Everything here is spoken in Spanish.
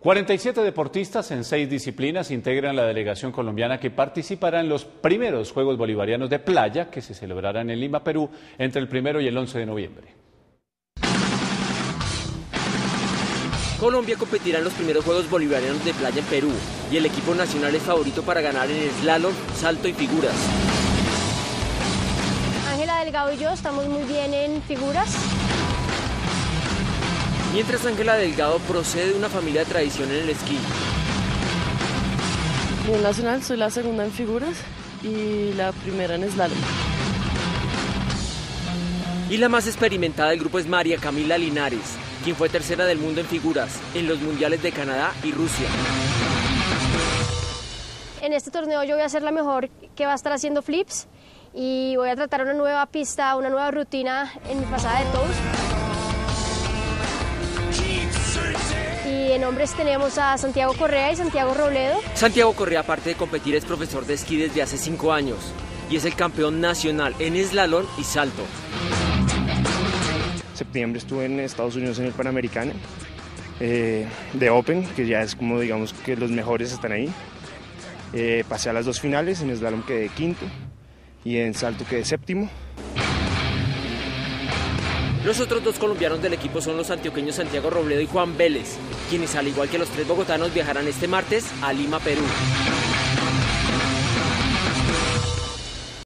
47 deportistas en 6 disciplinas integran la delegación colombiana que participará en los primeros Juegos Bolivarianos de Playa que se celebrarán en Lima, Perú, entre el 1 y el 11 de noviembre. Colombia competirá en los primeros Juegos Bolivarianos de Playa en Perú y el equipo nacional es favorito para ganar en slalom, salto y figuras. Ángela Delgado y yo estamos muy bien en figuras. Mientras Ángela Delgado procede de una familia de tradición en el esquí. A nivel nacional soy la segunda en figuras y la primera en slalom. Y la más experimentada del grupo es María Camila Linares, quien fue tercera del mundo en figuras en los mundiales de Canadá y Rusia. En este torneo yo voy a ser la mejor que va a estar haciendo flips y voy a tratar una nueva pista, una nueva rutina en mi pasada de toes. Y en hombres tenemos a Santiago Correa y Santiago Robledo. Santiago Correa, aparte de competir, es profesor de esquí desde hace 5 años y es el campeón nacional en slalom y salto. En septiembre estuve en Estados Unidos en el Panamericano de Open, que ya es como digamos que los mejores están ahí. Pasé a las 2 finales, en slalom quedé quinto y en salto quedé séptimo. Los otros 2 colombianos del equipo son los antioqueños Santiago Robledo y Juan Vélez, quienes al igual que los 3 bogotanos viajarán este martes a Lima, Perú.